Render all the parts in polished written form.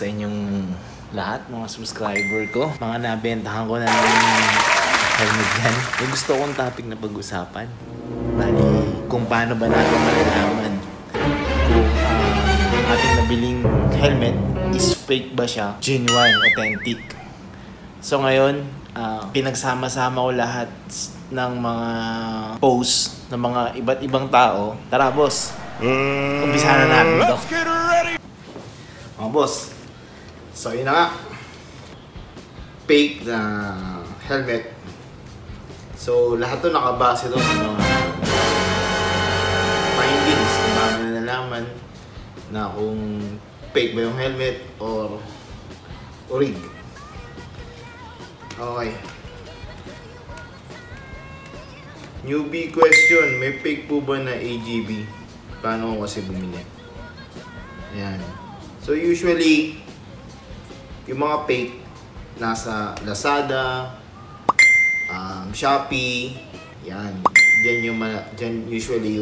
sa inyong lahat, mga subscriber ko. Mga nabentahan ko na ng helmet yan. May gusto kong topic na pag-usapan. Bali, kung paano ba natin malalaman kung ating nabiling helmet is fake ba siya, genuine, authentic. So ngayon, pinagsama-sama ko lahat ng mga posts ng mga iba't ibang tao. Tara, boss. Umpisahan na natin ito. Mga boss. So, yun na nga. Fake na helmet. So, lahat to nakabase to sa mga findings. Bago na nalaman na kung fake ba yung helmet or rig. Okay. Newbie question, may fake po ba na AGB? Paano ko kasi bumili? Ayan. So usually, yung mga fake nasa Lazada, Shopee, yan. Diyan usually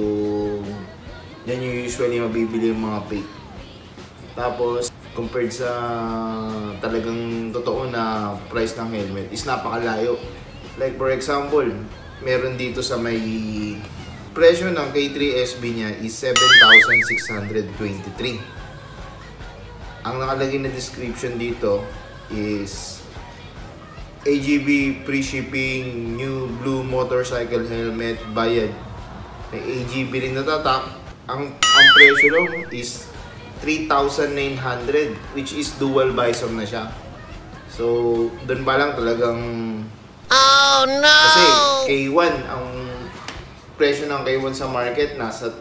mabibili yung mga fake. Tapos, compared sa talagang totoo na price ng helmet, is napakalayo. Like for example, meron dito sa may presyo ng K3SB niya is 7,623. Ang nakalagay na description dito is AGB free shipping, new blue motorcycle helmet, bayad. May AGB rin na tatak. Ang presyo lang is 3,900, which is dual visor na siya. So, doon pa lang talagang oh no! Kasi K1, ang presyo ng K1 sa market nasa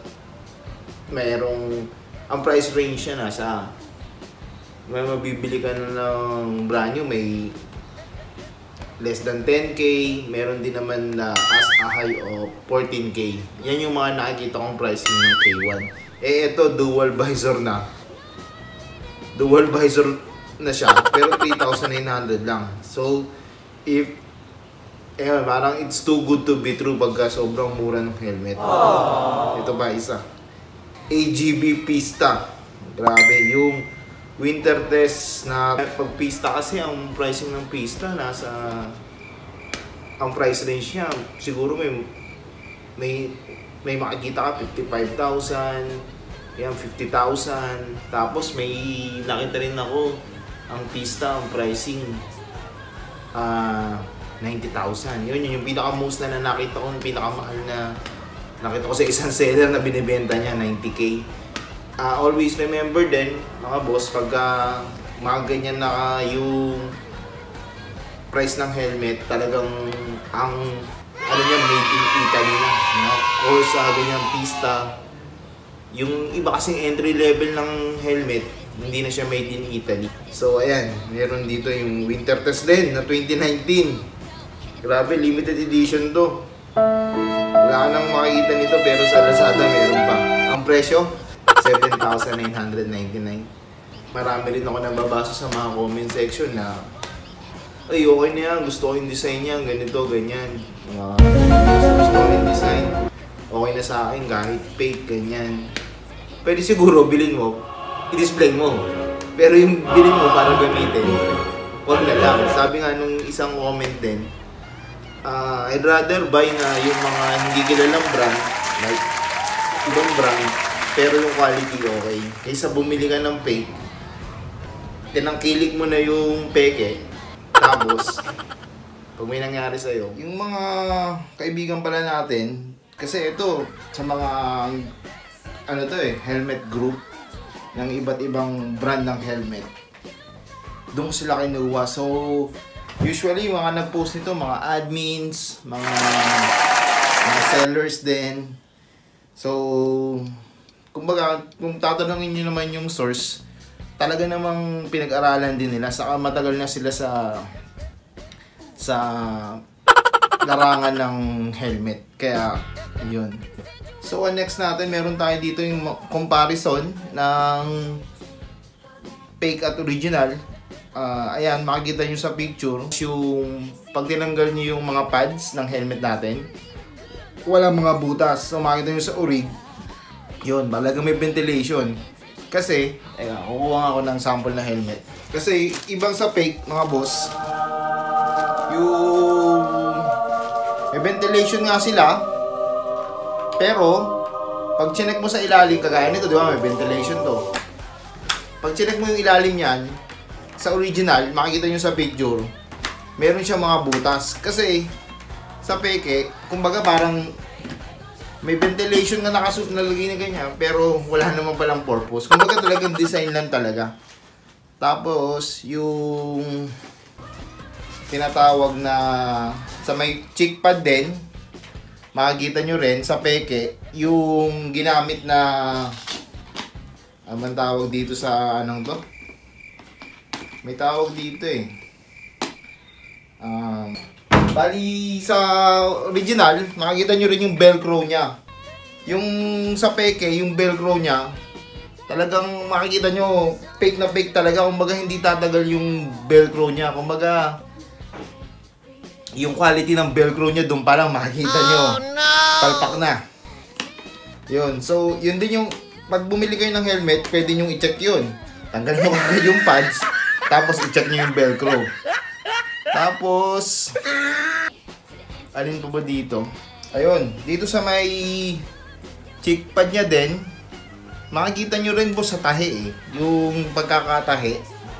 ang price range niya nasa may mabibili ka na ng brand new, may less than 10k, meron din naman na as a high of 14k. Yan yung mga nakikita kong pricing ng K1. Ito dual visor na. Dual visor na siya, pero 3,900 lang. So, parang it's too good to be true pagka sobrang mura ng helmet. Aww. Ito pa isa. AGB Pista. Grabe, yung winter test na pag Pista kasi ang pricing ng Pista ang price range niya siguro may makikita ka 55,000, yan 50,000. Tapos may nakita rin ako ang Pista ang pricing 90,000. Yun yung pinaka-most na nakita ko, yung pinakamahal na nakita ko sa isang seller na binibenta niya, 90k. Always remember din, mga boss, pagka mga ganyan na yung price ng helmet, talagang ang made in Italy na. Or sa ganyang Pista. Yung iba kasing entry level ng helmet, hindi na siya made in Italy. So ayan, meron dito yung winter test din na 2019. Grabe, limited edition to. Wala ka nang makikita nito pero sa Lazada meron pa. Ang presyo, 7,999. Marami rin ako nababasa sa mga comment section na ay, okay na yan, gusto ko yung design niya, ganito, ganyan. Gusto ko yung design. Okay na sa akin kahit fake, ganyan. Pwede siguro bilhin mo, i-display mo. Pero yung bilhin mo para gamitin, huwag na lang. Sabi nga nung isang comment din, I'd rather buy na yung mga hindi kilalang brand, like ibang brand, pero yung quality okay. Kaysa bumili ka ng fake, tinangkilik mo na yung peke, tapos pag may nangyari sa'yo, yung mga kaibigan pala natin, kasi ito sa mga helmet group ng iba't ibang brand ng helmet, doon sila kinuha. So usually, mga nag-post nito, mga admins, mga sellers din. So, kumbaga, kung tatanungin nyo naman yung source, talaga namang pinag-aralan din nila. Saka matagal na sila sa larangan ng helmet. Kaya, yun. So, next natin, meron tayo dito yung comparison ng fake at original. Ayan, makikita nyo sa picture yung pag tinanggal nyo yung mga pads ng helmet natin, wala mga butas. So makikita nyo sa orig, yun, talagang may ventilation. Kasi, kukuha nga ako ng sample na helmet. Kasi, ibang sa fake, mga boss, yung may ventilation nga sila, pero, pag chinek mo sa ilalim, kagaya nito, di ba, may ventilation to. Pag chinek mo yung ilalim yan, sa original, makikita nyo sa picture, meron siya mga butas. Kasi, sa peke, kumbaga parang may ventilation na nalagay na ganyan, pero wala naman palang purpose. Kumbaga talagang design lang talaga. Tapos, yung tinatawag na sa may cheek pad din, makikita nyo rin sa peke, yung ginamit na man tawag dito sa anong to? May tawag dito eh. Bali sa original, makikita nyo rin yung velcro niya. Yung sa peke, yung velcro niya, talagang makikita nyo, fake na fake talaga. Kumbaga hindi tatagal yung velcro niya. Kumbaga, yung quality ng velcro niya, doon pa lang makikita nyo. Palpak na. Yun. So, yun din yung, pag bumili kayo ng helmet, pwede nyo i-check yun. Tanggalin mo kayo yung pads, tapos i-check nyo yung velcro. Tapos, alin pa ba dito? Ayun, dito sa may cheek pad niya din, makikita nyo rin po sa tahi eh. Yung pagkakatahi.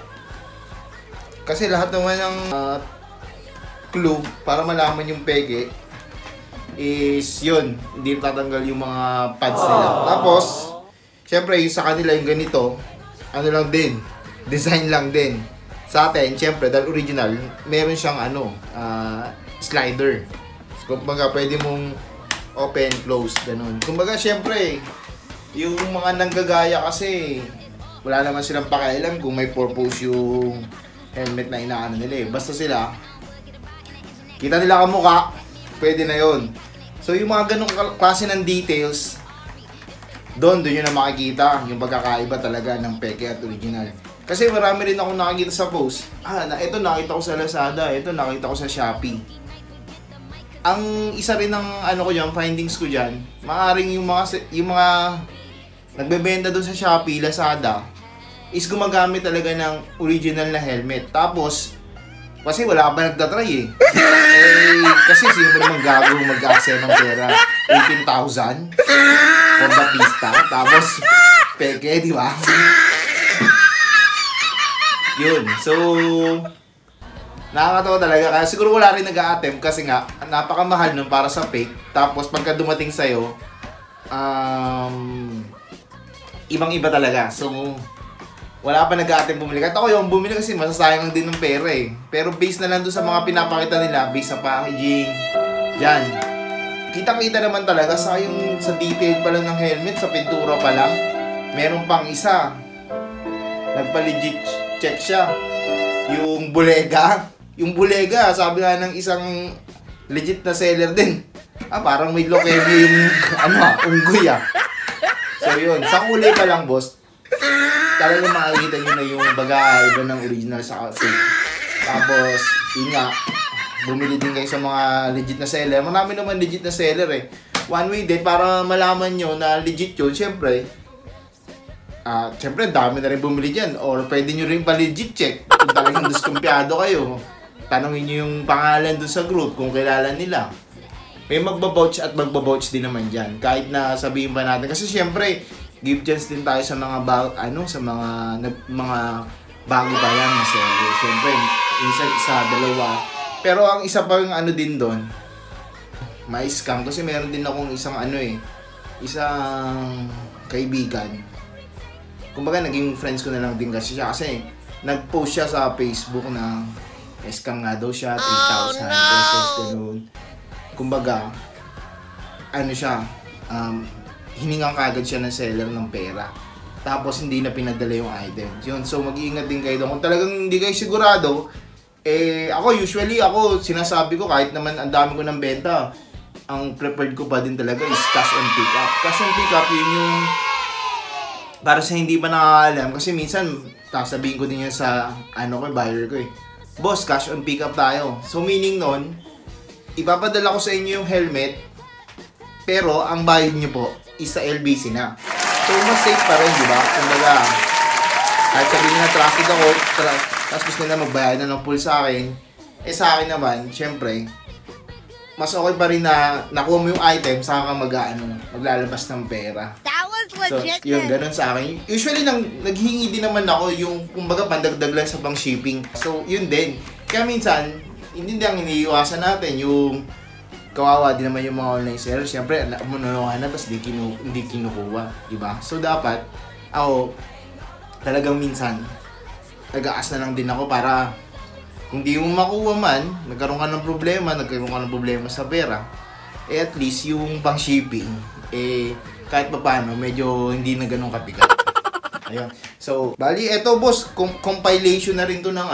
Kasi lahat naman ng clue para malaman yung peke is yun, hindi tatanggal yung mga pads nila. Tapos, syempre yung sa kanila yung ganito, ano lang din, design lang din. Sa atin, syempre, dahil original, meron siyang slider. Kumbaga, pwede mong open, close, ganun. Kumbaga, syempre, yung mga nanggagaya kasi, wala naman silang pakialam kung may purpose yung helmet na inaano nila eh. Basta sila, kita nila kamukha, pwede na yon. So, yung mga ganung klase ng details, doon yun na makikita yung pagkakaiba talaga ng peke at original. Kasi marami rin ako nakikita sa post. Ito nakita ko sa Lazada, ito nakita ko sa Shopee. Ang isa rin ng ano ko diyan, findings ko diyan, maaring yung mga nagbebenta doon sa Shopee, Lazada is gumagamit talaga ng original na helmet. Tapos kasi wala ka pa nagtatry eh. Kasi sino ba naman gago mag-aksaya ng pera? 18,000 for the pista. Tapos peke, di ba? Yun. So, nakakatawa talaga. Kaya siguro wala rin nag-a-attempt kasi nga, napakamahal nun para sa fake. Tapos, pagka dumating sa'yo, ibang-iba talaga. So, wala pa nag-a-attempt bumili. Kahit ako yung bumili kasi masasayang lang din ng pera eh. Pero based na lang doon sa mga pinapakita nila, based sa packaging, dyan. Kita-kita naman talaga sa detail pa lang ng helmet, sa pintura pa lang. Meron pang isa. Nagpa-legit check siya. Yung bulega. Yung bulega, sabi nga ng isang legit na seller din. Parang may lokemia yung unggoy ah. So yun, sa kulay pa lang boss, talagang makikita nyo na yung iba ng original sa fake. Tapos, yun nga, bumili din kayo sa mga legit na seller. Marami naman legit na seller eh. One way din, para malaman nyo na legit yun, syempre, dami na rin bumili dyan. Or pwede nyo rin pa-legit check. Kung talagang diskumpiyado kayo, tanongin nyo yung pangalan dun sa group kung kilala nila. May magbabouch at magbabouch din naman dyan. Kahit na sabihin pa natin. Kasi syempre, give chance din tayo sa mga bago pa lang na seller. Syempre, isa, dalawa. Pero ang isa pa yung din doon, may scam. Kasi meron din akong isang isang kaibigan. Kumbaga, naging friends ko na lang din kasi siya. Kasi, nag-post siya sa Facebook na scam nga daw siya, 3,000 pesos, gano'n. Kumbaga, hiningang kagad siya ng seller ng pera. Tapos, hindi na pinadala yung item. Yun, so, mag-iingat din kayo doon. Kung talagang hindi kayo sigurado, ako, sinasabi ko, kahit naman ang dami ko ng benta, ang preferred ko pa din talaga is cash on pick up. Cash on pick up, yun yung para sa hindi pa nakakaalam, kasi minsan sasabihin ko din yan sa buyer ko eh. Boss, cash on pick up tayo. So meaning nun, ipapadala ko sa inyo yung helmet, pero ang bayad nyo po is sa LBC na. So So, mas safe pa rin, di ba? Kumbaga, kahit sabihin na trusted ako, tapos gusto nila magbayad na ng full sa akin, eh sa akin naman, syempre, mas okay pa rin na nakuha mo yung item, saka ka maglalabas ng pera. So, yun, ganun sa akin. Usually, naghingi din naman ako yung, kumbaga, pandagdag lang sa pang shipping. So, yun din. Kaya minsan, hindi lang iniiwasan natin yung kawawa din naman yung mga online sellers. Siyempre, manunuhan na, tapos hindi kinukuha. Diba? So, dapat, ako, talagang minsan, nag-aas na lang din ako para kung di mo makuha man, nagkaroon ka ng problema sa pera, eh at least yung pang shipping, eh kahit pa paano, medyo hindi na ganun kabigat. Ayun. So, bali, eto boss, compilation na rin to ng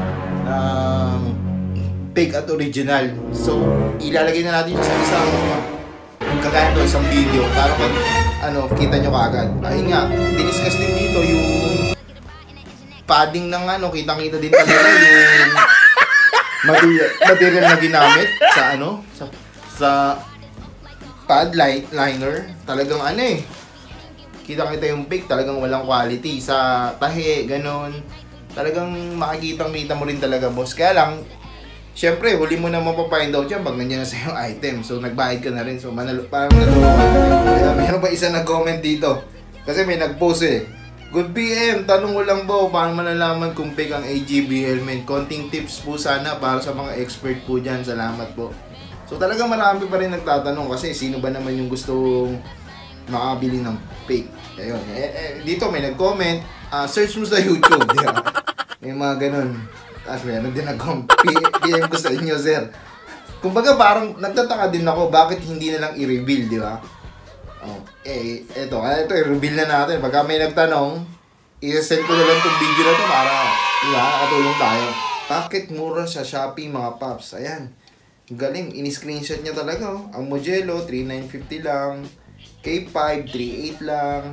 fake at original. So, ilalagay na natin sa isang kagaya to, isang video para pag kita nyo kaagad. Ayun nga, diniscuss din dito yung padding ng kitang-kita din talaga yung material na ginamit sa pad liner. Talagang kita-kita yung fake, talagang walang quality sa tahi, ganun. Talagang makikitang-kita mo rin talaga, boss. Kaya lang, syempre, huli mo na mapapind out yan pag nandiyan na sa yung item. So, nagbayad ka na rin. So, parang natulungan. Meron pa isa nag-comment dito. Kasi may nag-post Good PM, tanong ko lang po, paano malalaman kung fake ang AGB helmet? Konting tips po sana para sa mga expert po dyan. Salamat po. So talagang marami pa rin nagtatanong kasi sino ba naman yung gustong makabili ng fake? Ayun. Dito may nag-comment, search mo sa YouTube. Diba? May mga ganun. Tapos meron din PM ko sa inyo, sir. Kumbaga parang nagtataka din ako bakit hindi na lang i-reveal, di ba? Ito, i-reveal na natin. Pagka may nagtanong, i-send ko na lang itong video na ito para, katulong tayo. Bakit mura sa Shopee, mga paps? Ayan. Galing, ini-screenshot niya talaga. Ang Mugello, 3,950 lang. K5, 3,800 lang.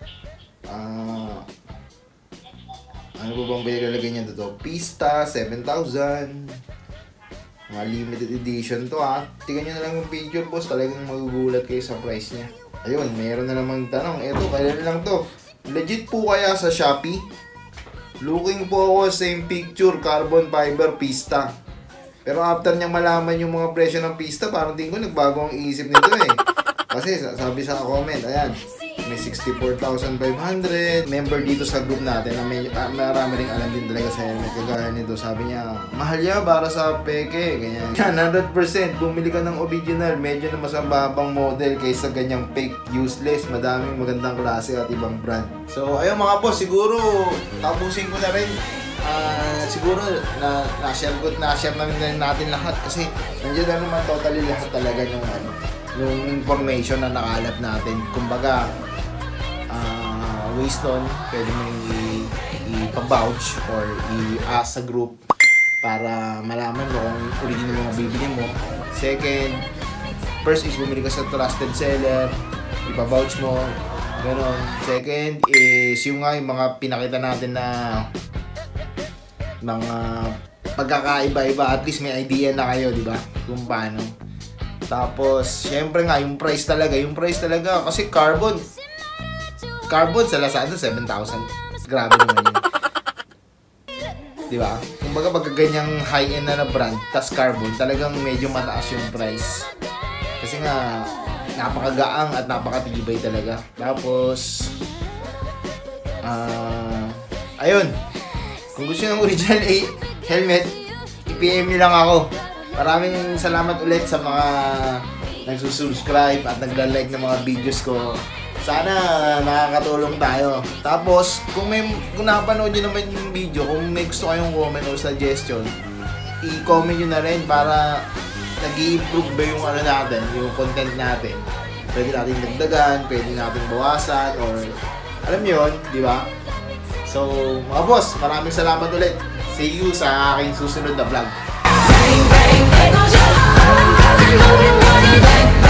Ano po bang ilalagay niya dito? Pista, 7,000. Mga limited edition to Tingnan nyo na lang yung picture, boss. Talagang magugulat kayo sa price niya. Ayun, mayroon na namang tanong. Eto, kailan lang to? Legit po kaya sa Shopee? Looking po ako same picture, carbon fiber, pista. Pero after niyang malaman yung mga presyo ng pista, parang tingin ko nagbago ang iisip nito Kasi sabi sa comment, ayan, may 64,500. Member dito sa group natin na marami ring alam din talaga sa helmet. Kagaya nito, sabi niya, mahal yan para sa peke, ganyan. 100%, bumili ka ng original, medyo na mas mababang model kaysa ganyang fake, useless, madaming magandang klase at ibang brand. So, ayun mga boss, siguro tapusin ko na rin. Siguro na-share natin lahat kasi nandiyan na naman totally lahat talaga yung information na nakalap natin. Kumbaga, Wayston, pwede mong i-vouch or i-ask sa group para malaman mo kung original yung mabibili mo. Second, first is bumili ka sa trusted seller, ipa-vouch mo, gano'n. Second is yung mga pinakita natin na mga pagkakaiba-iba, at least may idea na kayo, di ba? Kung paano. Tapos, syempre nga, yung price talaga kasi carbon sa Lazada, 7,000. Grabe naman yun. Di ba? Kumbaga, pagka ganyang high-end na brand, tas carbon, talagang medyo mataas yung price. Kasi nga, napakagaang at napakatibay talaga. Tapos, ayun. Kung gusto nyo ng original helmet, i-PM nyo lang ako. Maraming salamat ulit sa mga nagsusubscribe at nagla-like ng mga videos ko. Sana nakakatulong tayo. Tapos, kung napanood nyo naman yung video, kung may gusto kayong comment or suggestion, i-comment nyo na rin para nag-i-improve ba yung natin, yung content natin. Pwede natin dagdagan, pwede natin bawasan, or alam nyo yun, di ba? So, mga boss, maraming salamat ulit. See you sa aking susunod na vlog.